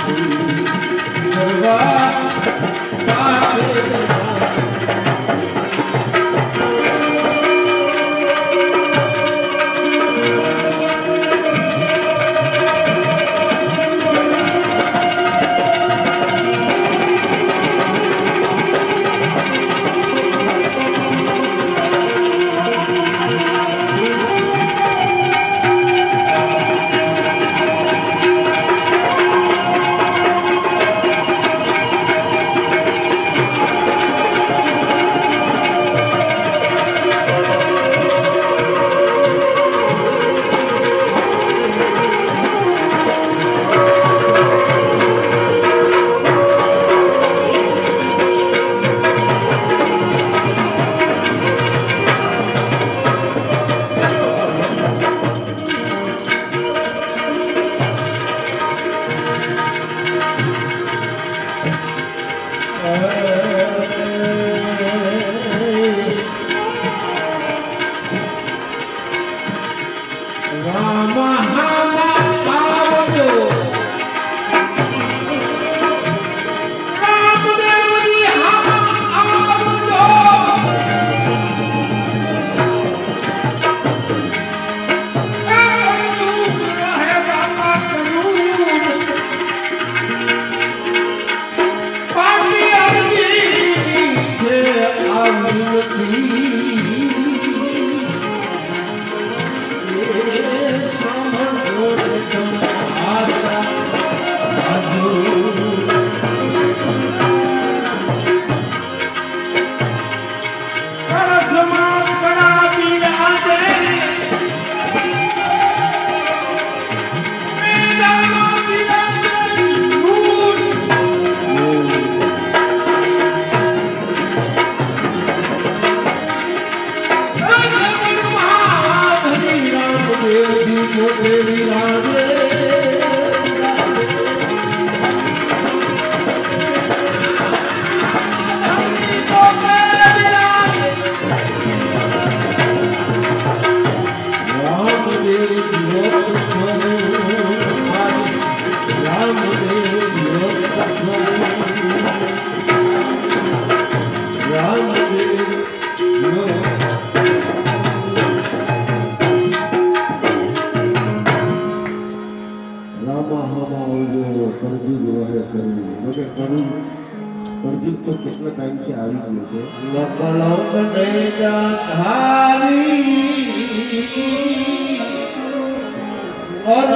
तो कितना टाइम से आ रही है और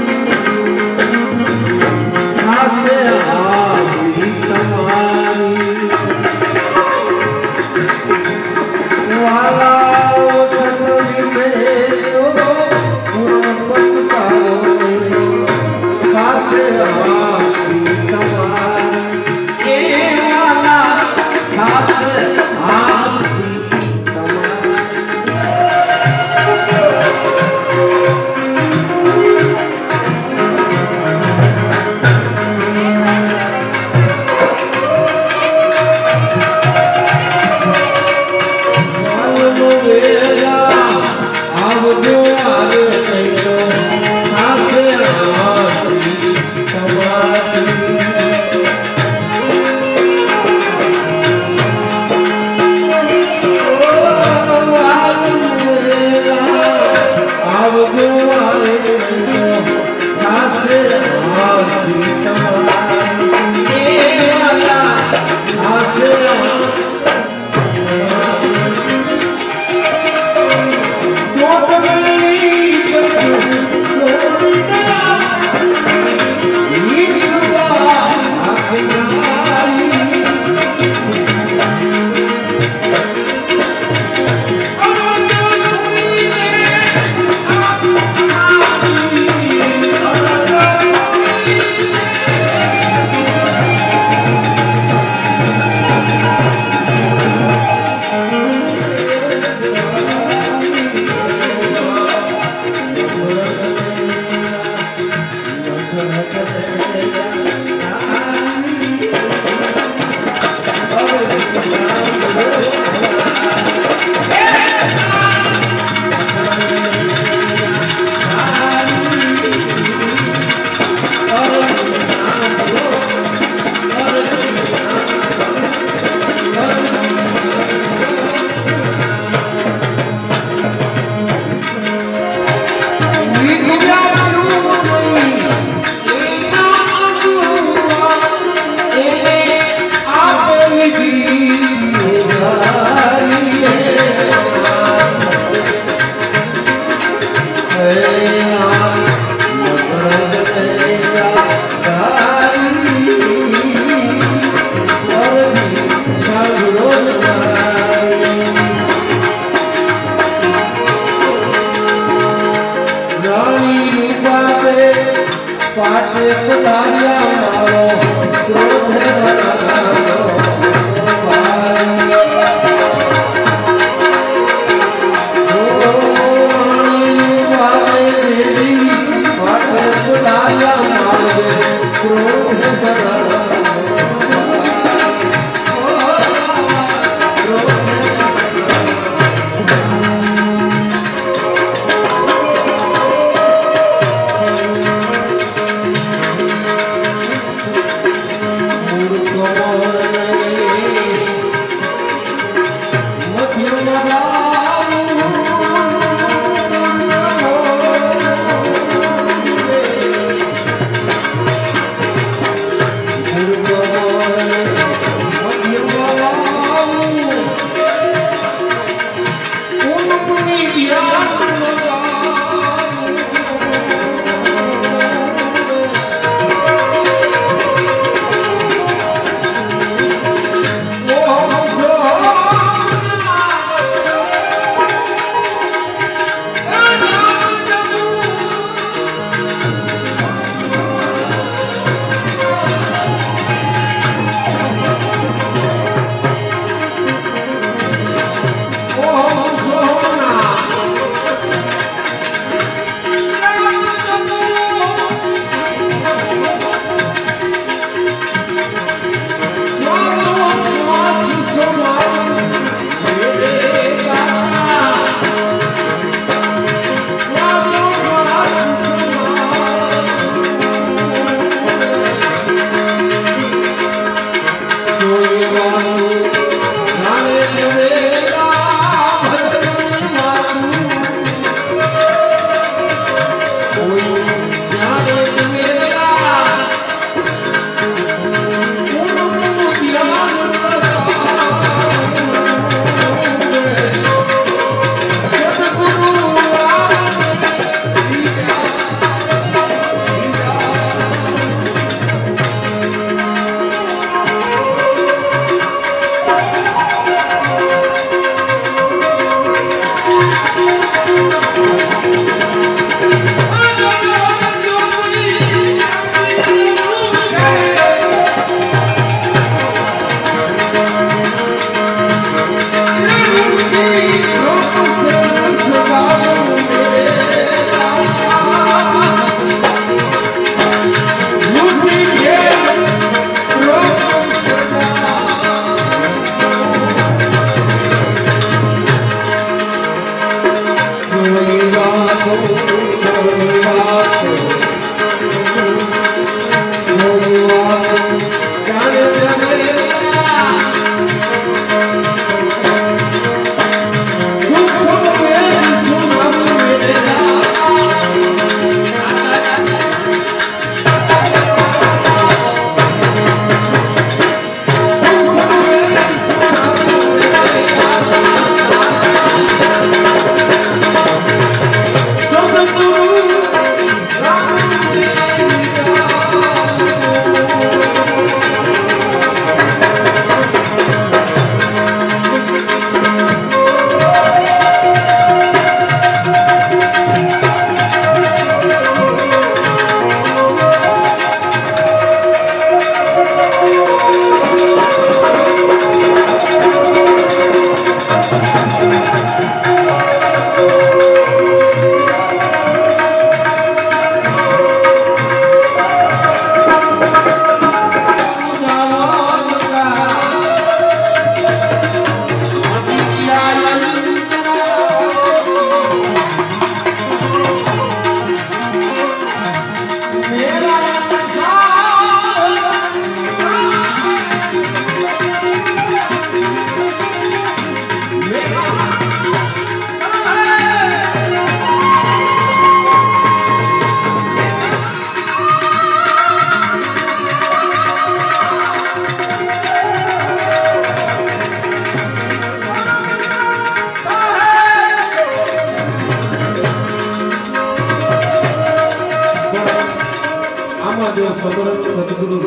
तुम्हारी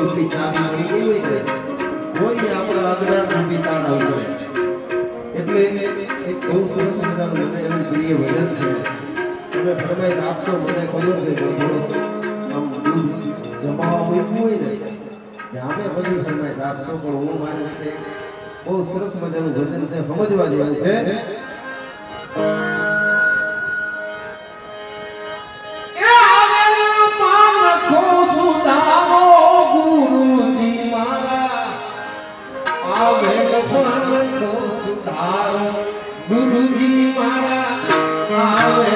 એટલી ચાબી મળી ગઈ હોય ને કોઈ આપણા અગ્રહ નથી તાળા ઉતરે એટલે એક એવું સરસ મજાનું મને એવું પ્રિય ભજન છે તમે ફરમાઈશ આપશો મને ખબર છે પણ થોડો આમ દૂધ જમાવા મૂક્યું હોય ને જામે પછી ફરમાઈશ આપશો પણ હું મારી રીતે બહુ સરસ મજાનું ભજન છે સમજવા જેવું છે ગુરુજી મારા આવે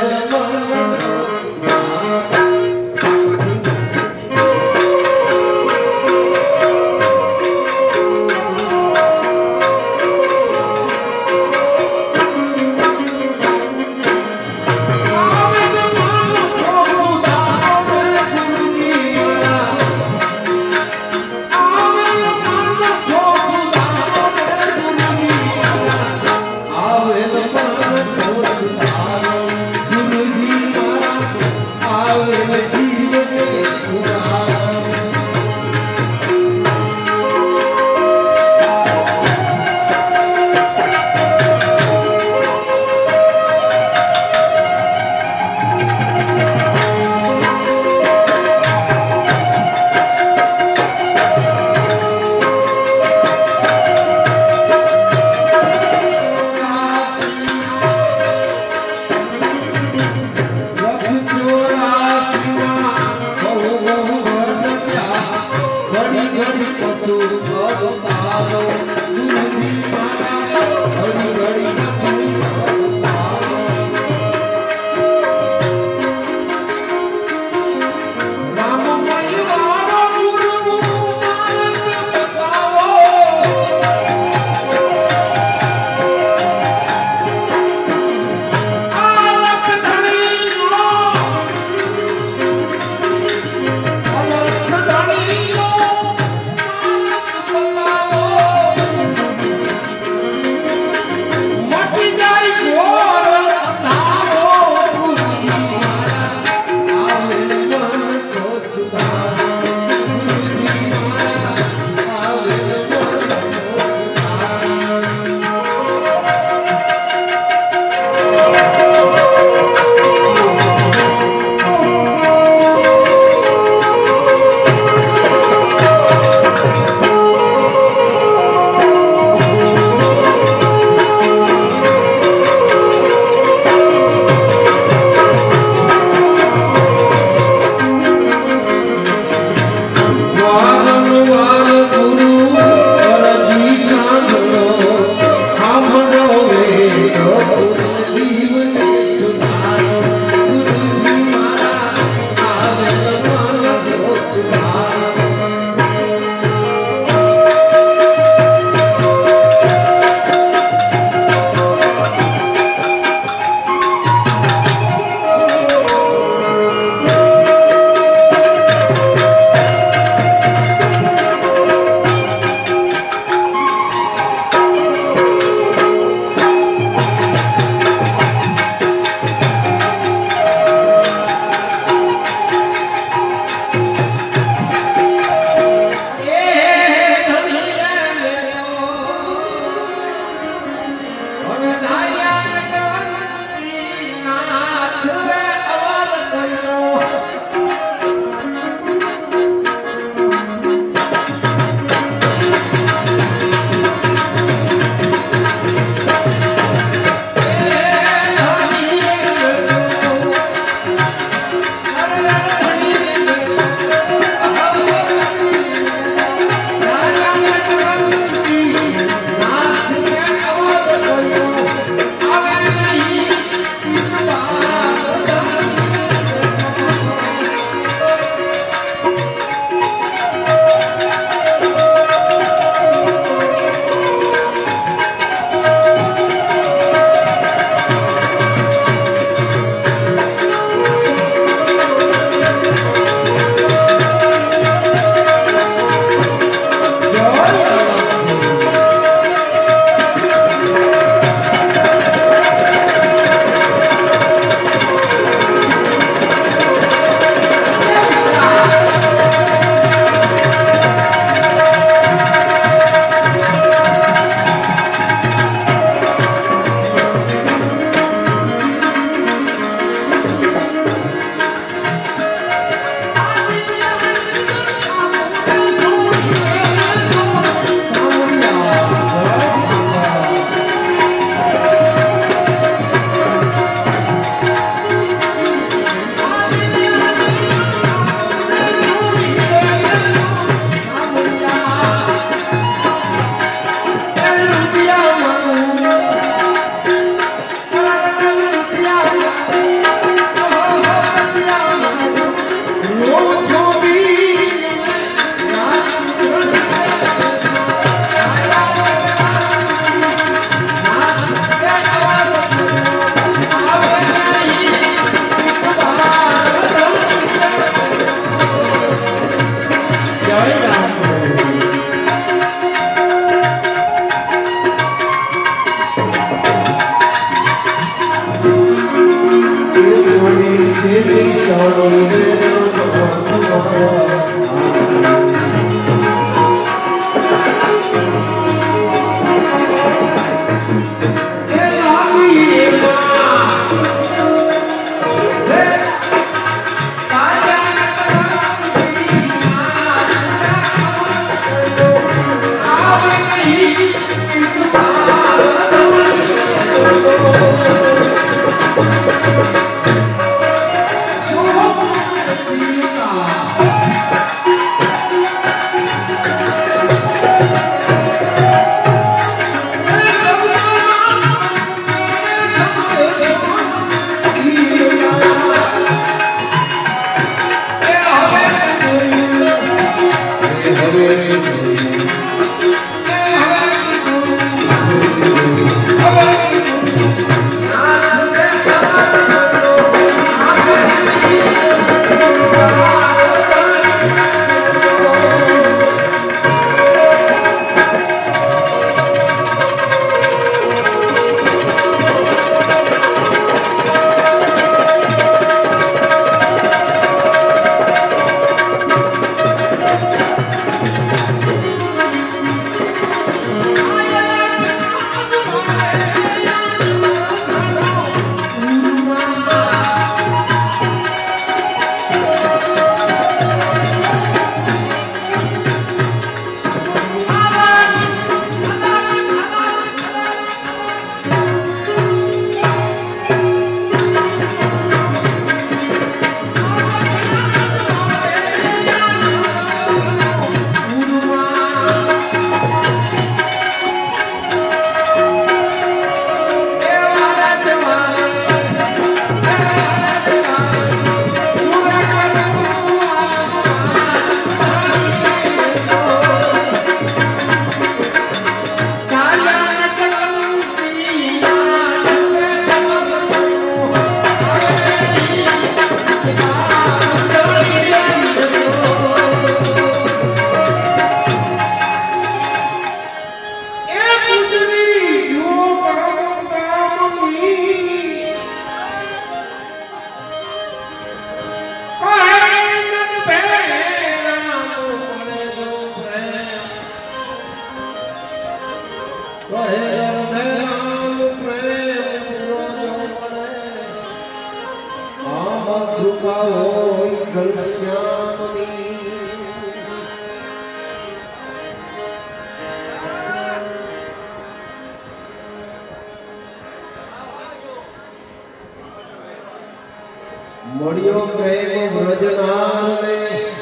मड़ियो प्रेम व्रजनारे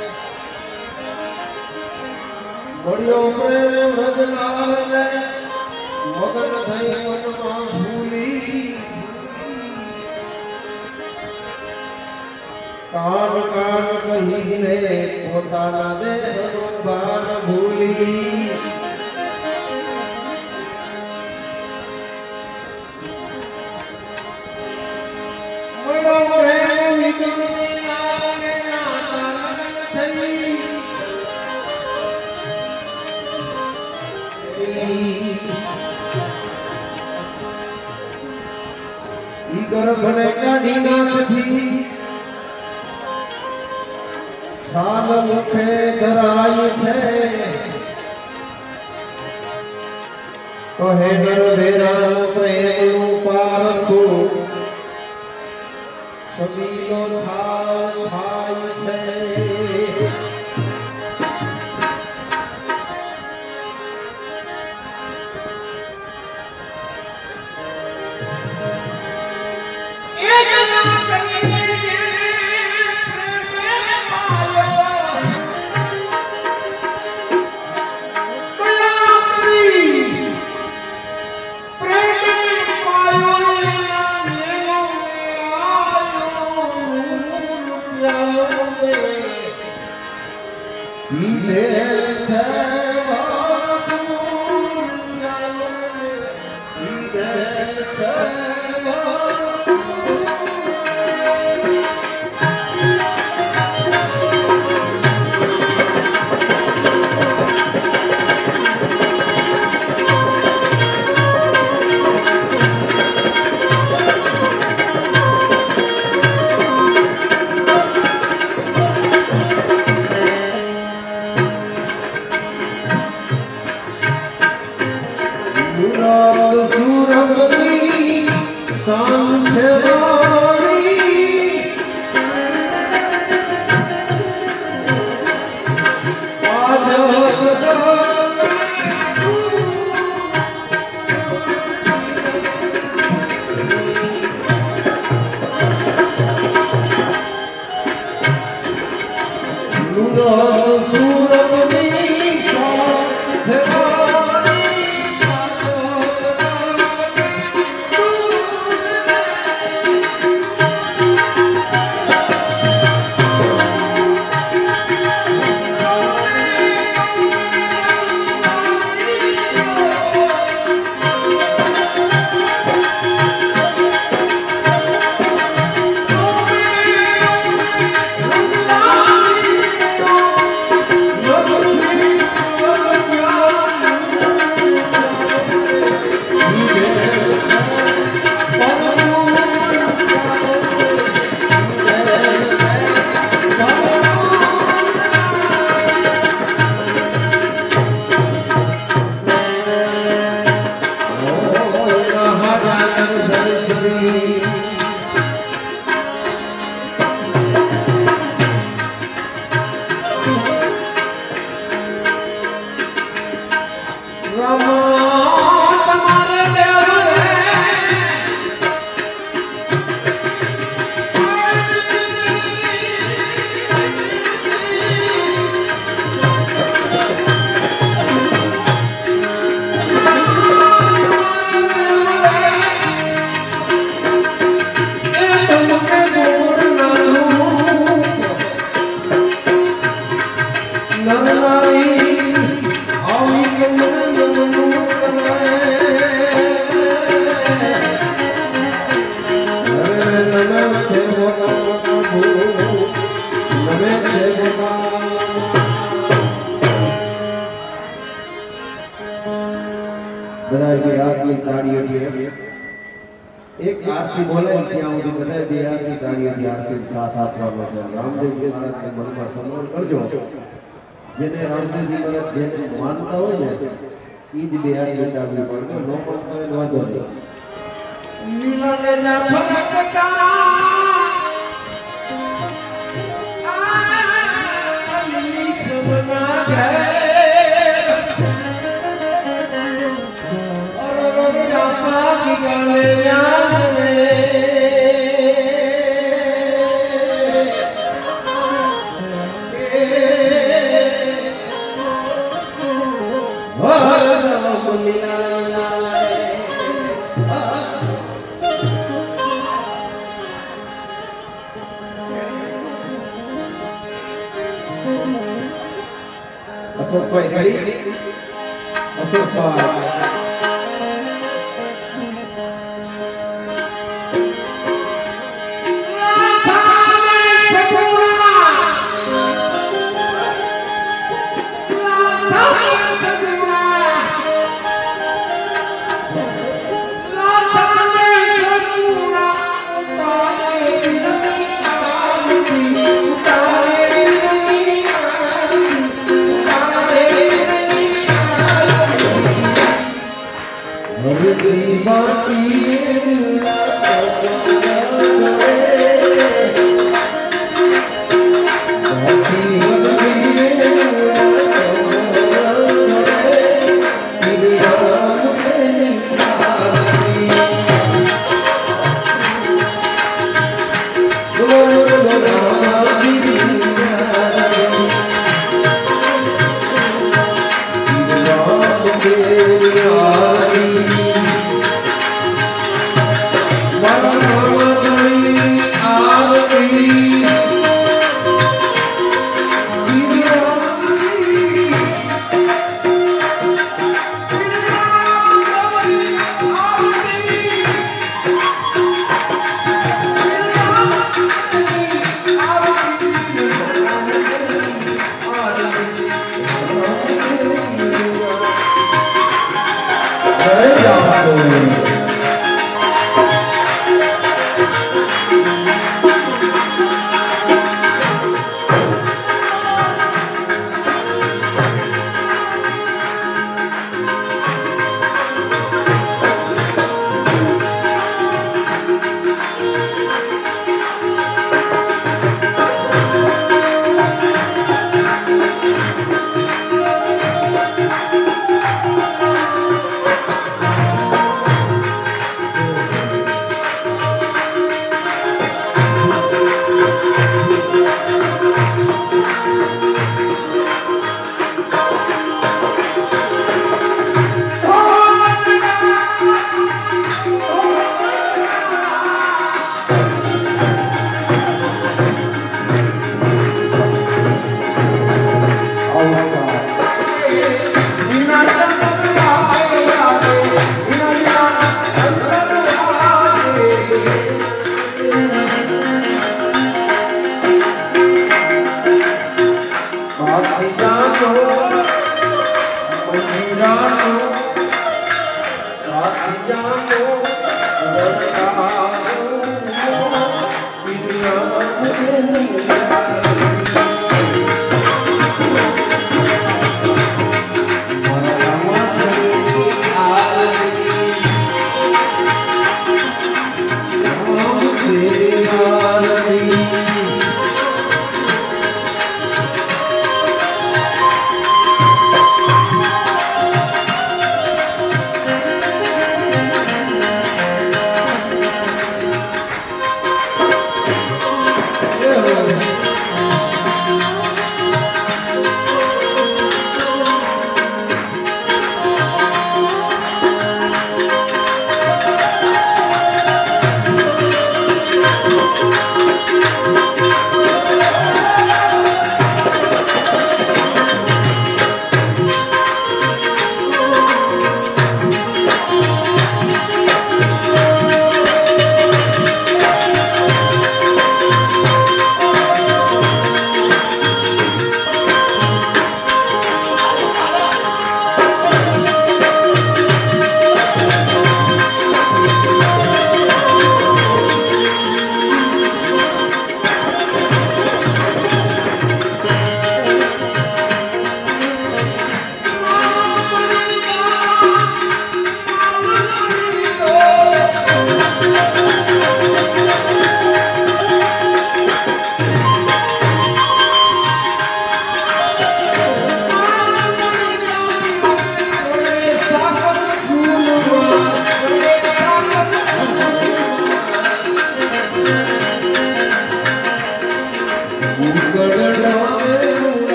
मड़ियो प्रेम व्रजनारे मगन थई मनमा भूली कान कान कहीने पोताना दे बान भूली गर्भने काढ़ी नाखी छाल मुखे धराई छे कहे नरभेरा प्रेम पारखू समीलो छाल भाई छे एक आरती बोले क्या मुझे बताए दे आरती ताड़ी की आरती साथ साथ वाला है रामदेव जी महाराज के मन में सम्मान करजो जेने रामदेव जी महाराज जेने मानता हो ने ईद बिहार में ताड़ी पड़ो नो मानता है वादो लीला ने ना फरक करा लीली सुना गए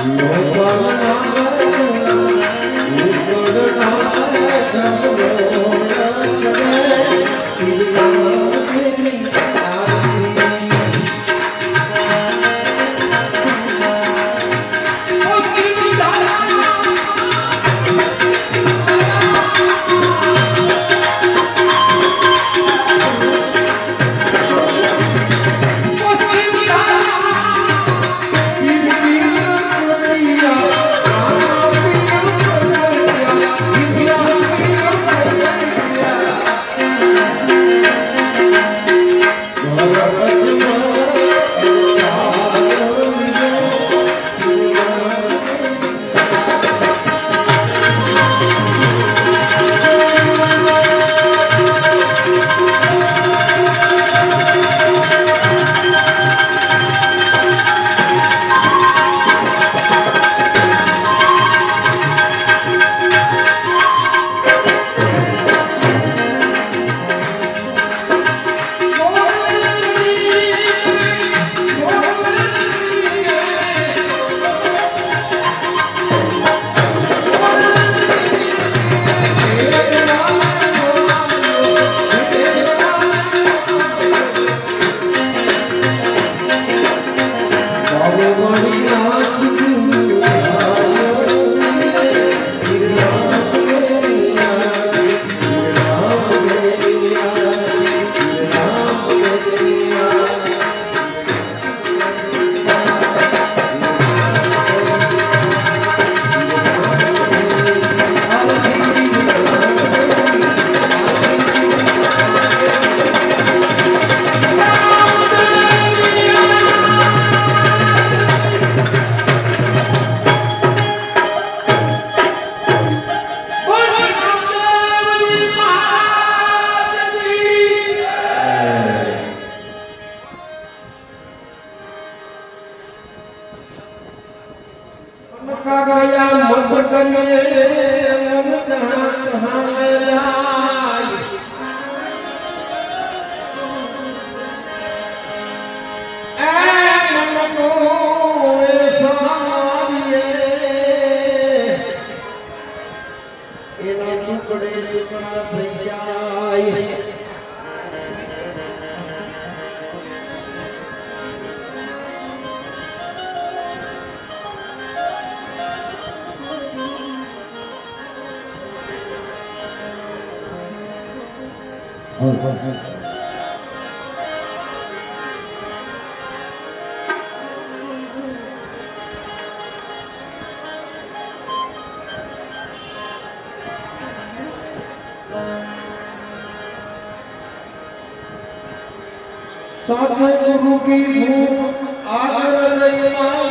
सतगुरु की भूख आगर नहीं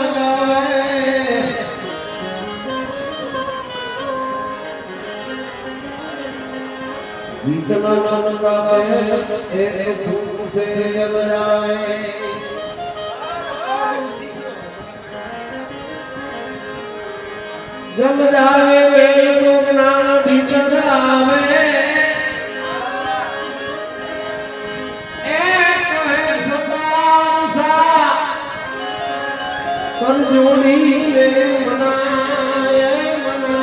जाए, जितना मन का एक धूप से जल जाए, जल जाए वे ज्ञान भीतर आवे, कर जोड़ी मनाए मना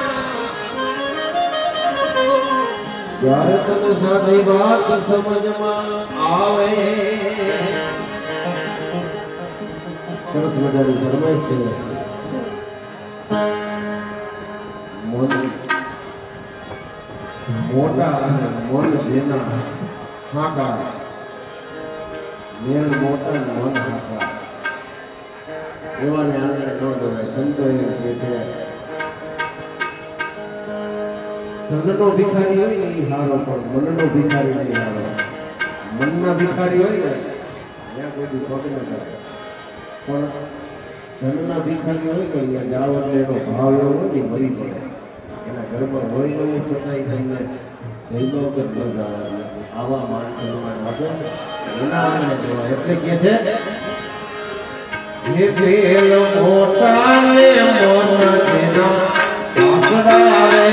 यार तन सारी बात समझ में आवे। सरस मजानी फरमाइश है मोटा मन देना हाका मेल मोटा मन हाका एवाने आने नो दे संतो के छे धननो भिखारी होय ने हारो पण मननो भिखारी नहीं हारो। मनना भिखारी होय ने या कोई भी खोट न करे पण धनना भिखारी होय ने या जाव એટલે એનો ભાવ એવો ને મરી પડે એના ઘરમાં હોય ને છતાંય તમને જઈનો કે ન જાવે આવા માણસોને માટે એના આને જોવા એટલે કે છે ये बेल मोटा ने मोना देना आकड़ावे,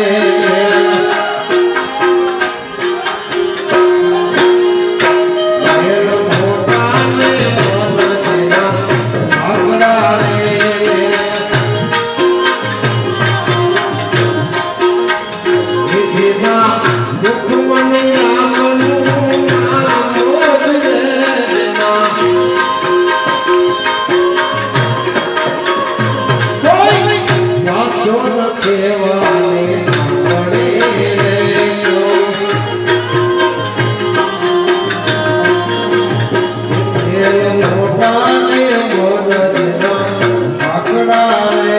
बेल मोटा ने मोना देना आकड़ावे, न केवाले पड़े रे ये मोटाने मोरना पकड़ा रे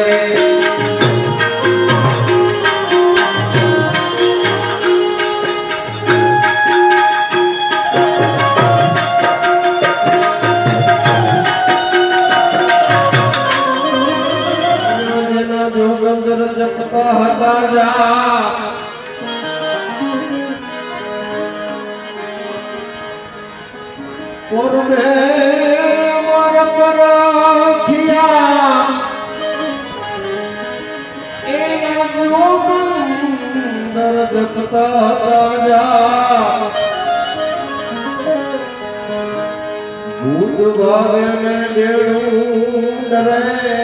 भूत भावे में डरे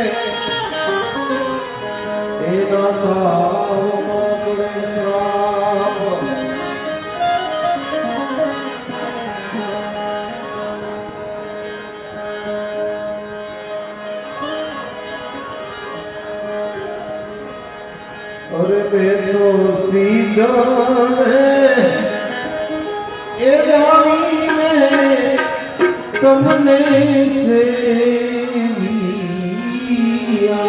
और बेनो सीधा ये जानी में तुमने से लिया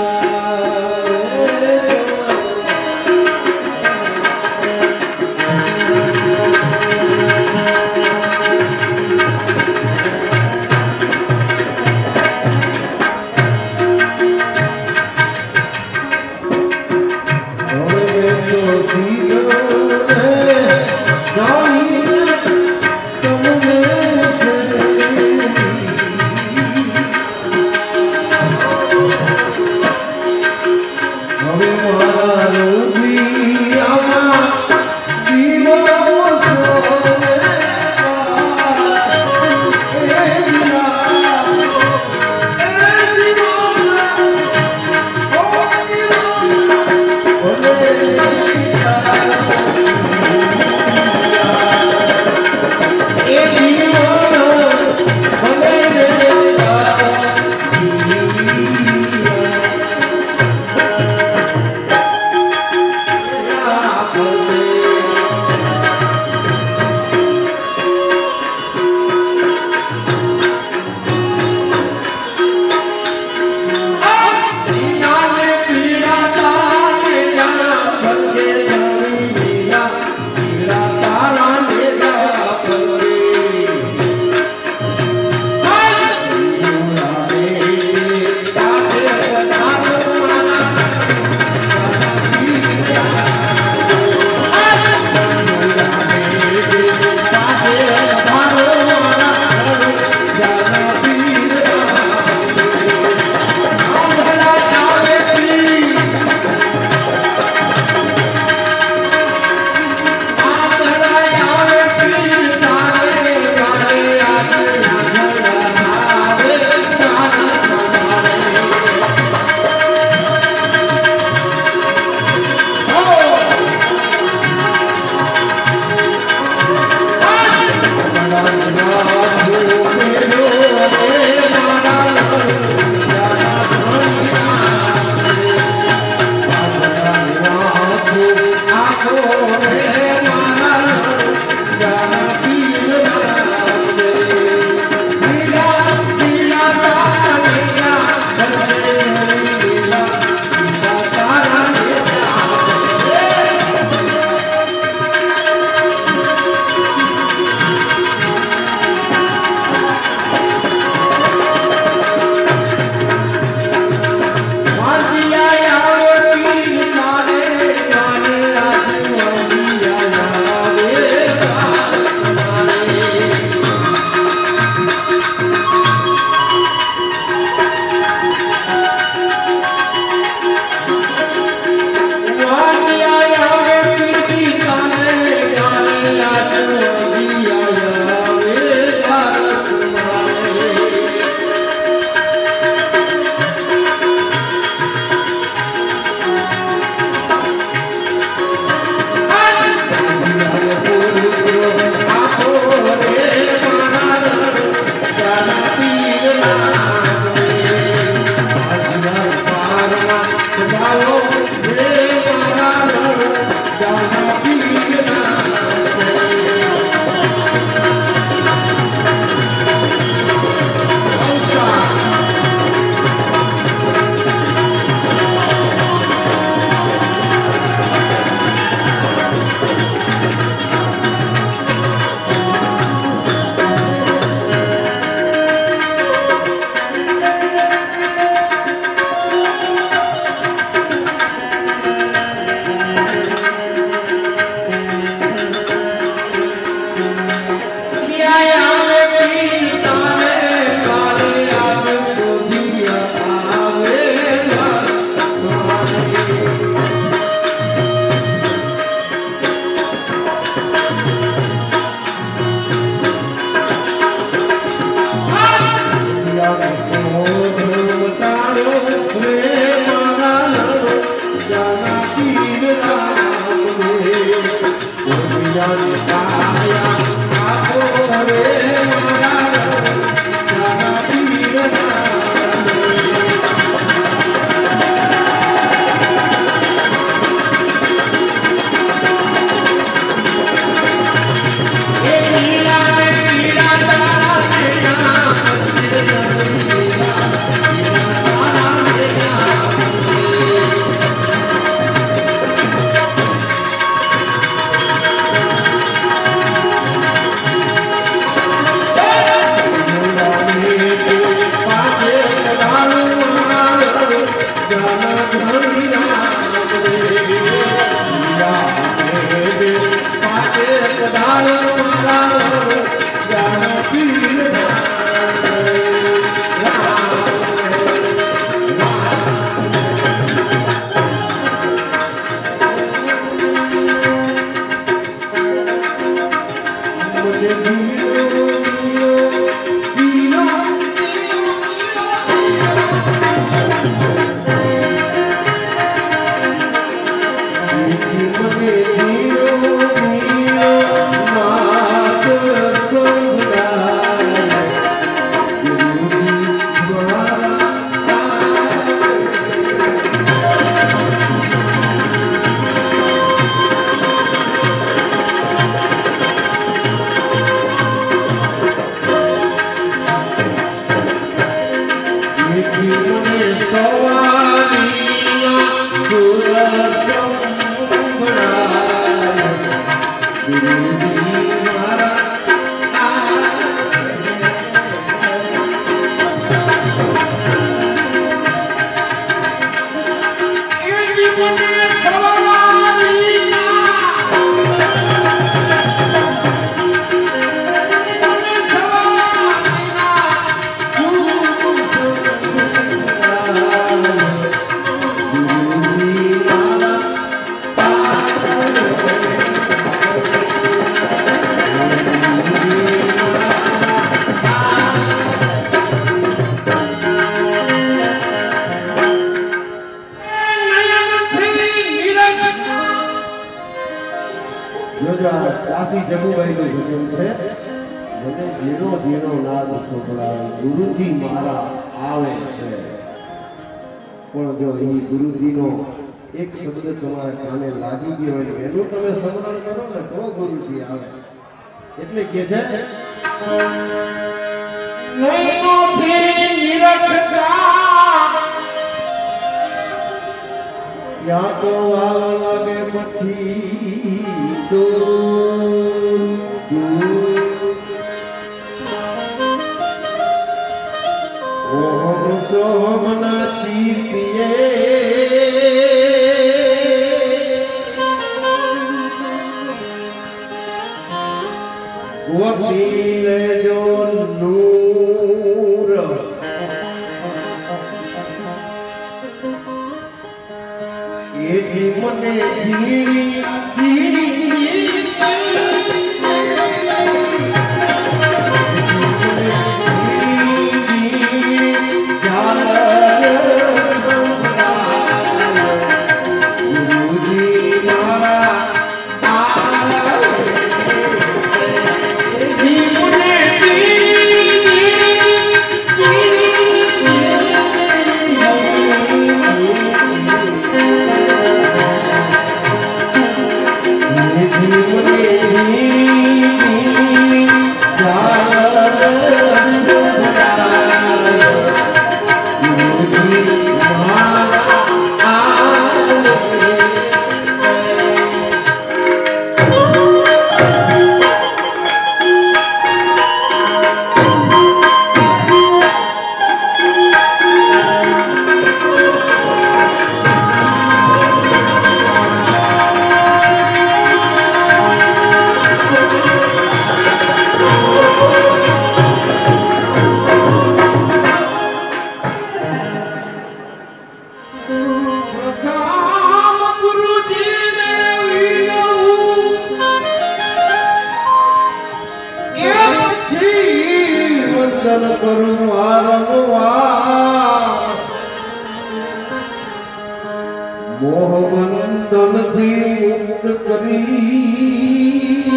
મોહ બંધનથી મુક્ત કરી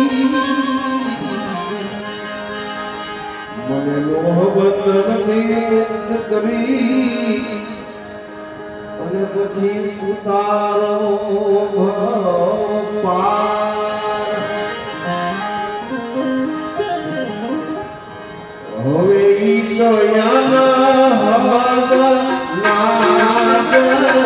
મને મોહ બંધનથી મુક્ત કરી અને પછી ઉતારો પાર હવે ઈ તો યાના નાદ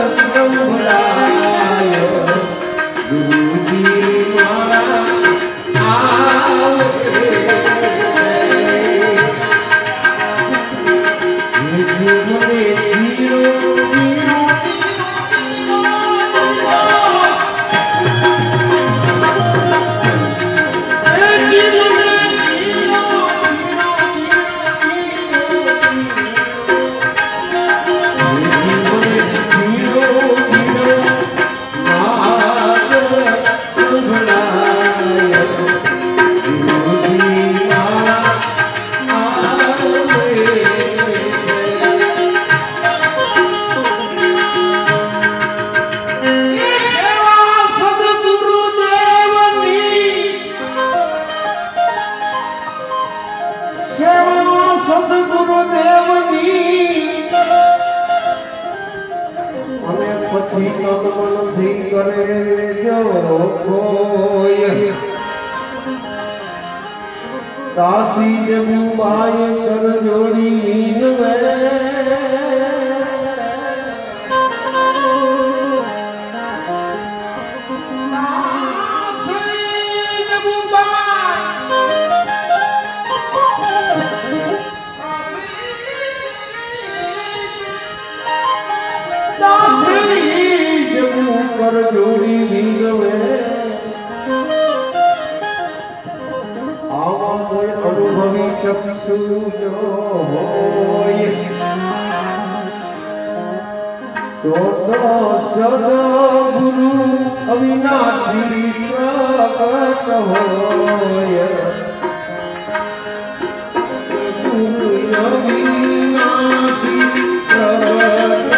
સંભળાય ગુરુજી મારા આવે જીવને જીરો दासी जब माय कर जोड़ी में कर जोड़ी में आवा कोई अनुभवी चक्षु जो होय तो सदा गुरु अविनाशी प्रकट होय गुरु अविनाशी प्रकट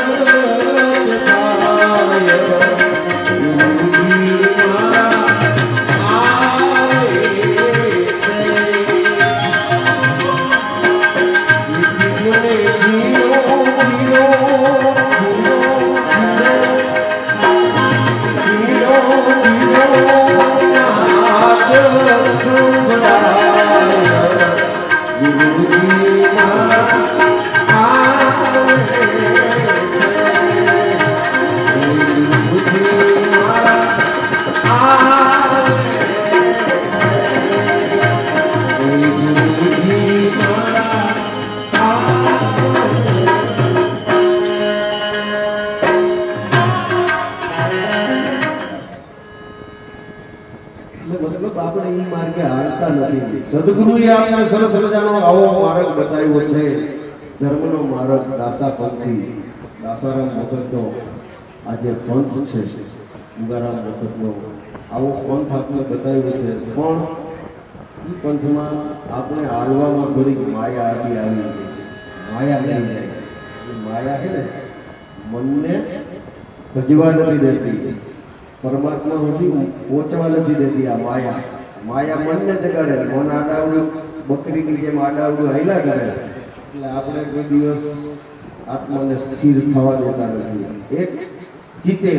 સદગુરુએ આપણે સરસ મજાનો આવો માર્ગ બતાવ્યો છે ધર્મનો માર્ગ દાસા પંથી દાસારામ ભગતનો આજે પંથ છે ઉગારામ ભગતનો આવો પંથ આપણે બતાવ્યો છે પણ એ પંથમાં આપણે હાલવામાં થોડીક માયા આવી છે માયા લઈ જાય માયા છે ને મનને ભજવા નથી દેતી પરમાત્મા સુધી પહોંચવા નથી દેતી આ માયા માયા મનને જગાડે મન આડાવડું બકરીની જેમ આડાવડું હાલ્યા કરે એટલે આપણે કોઈ દિવસ આત્માને સ્થિર થવા દેતા નથી એક જીતે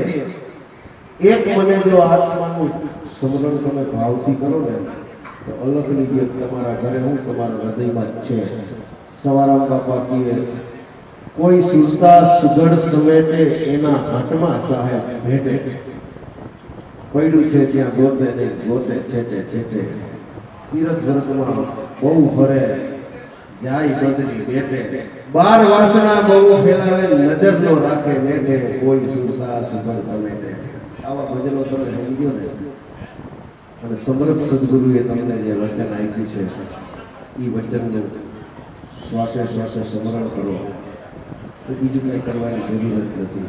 એક મને જો આત્માનું સમરણ તમે ભાવથી કરો ને તો અલગની જે તમારા ઘરે હું તમારા હૃદયમાં જ છે સવારામ બાપા કહીએ કોઈ સુરતા સુગડ સમેટે એના હાથમાં સાહેબ ભેટે પડ્યું છે જ્યાં ગોતે નહીં ગોતે છેટે છેટે તીરથ વ્રતમાં બહુ ફરે જાય બંધની બેઠે 12 વાસણા બહુ ફેલાવે નજર તો રાખે બેઠે કોઈ સુરતા સુગડ સમેટે આવા ભજનો તમે સમજ્યો ને અને સમર્થ સદગુરુએ તમને જે વચન આપ્યું છે એ વચનનું શ્વાસે શ્વાસે સ્મરણ કરો તો બીજું કંઈ કરવાની જરૂર જ નથી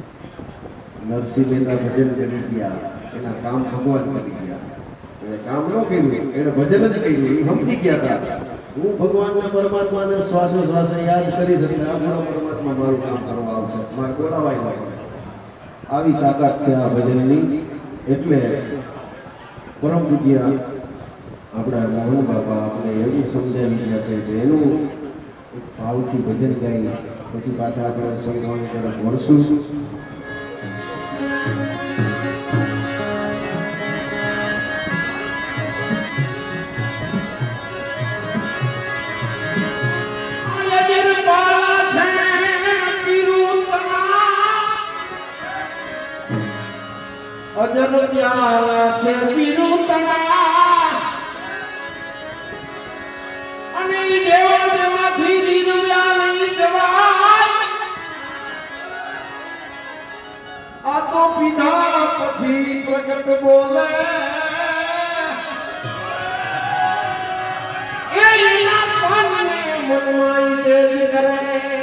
નરસિંહ મહેતા ભજન કરી ગયા એના કામ ભગવાન કરી ગયા એને કામ ન કર્યું એને ભજન જ કર્યું એ સમજી ગયા હતા હું ભગવાનના પરમાત્માને શ્વાસો શ્વાસે યાદ કરી શકીશ આપણો પરમાત્મા મારું કામ કરવા આવશે મારે બોલાવાય આવી તાકાત છે આ ભજનની એટલે પરમ પૂજ્ય આપણા મોહન બાબા આપણે એવું સમજાવી રહ્યા છે જે એનું ભાવથી ભજન ગાઈ પછી પાછા આપણે સંસ્વામી તરફ વળશું. અજર ત્યાં છે વિરુતના અને દેવા દેવાથી દીનુલા નહીં જવાય. આ તો પીધા પછી પ્રગટ બોલે એના પાનને મનમાં તેજ કરે.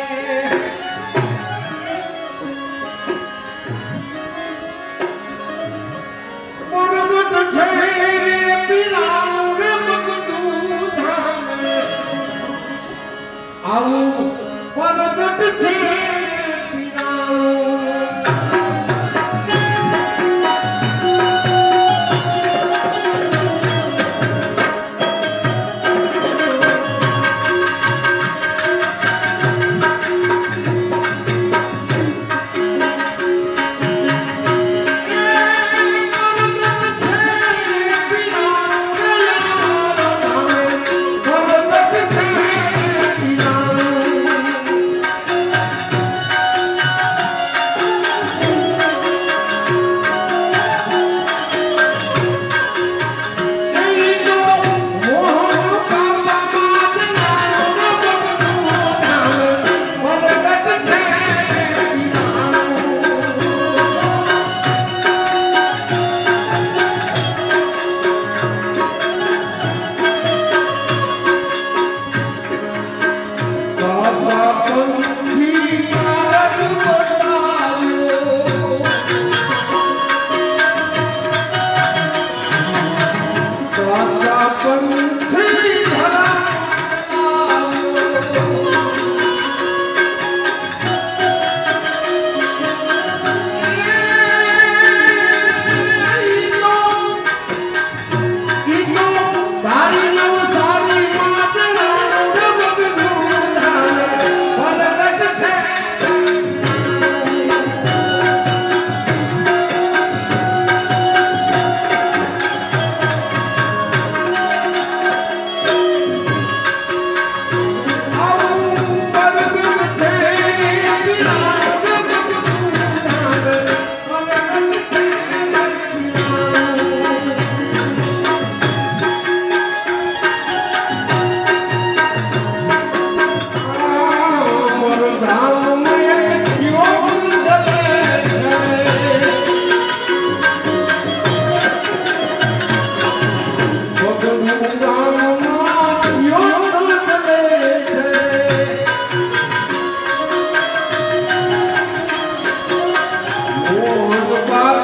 આવું પરગટ છે Baba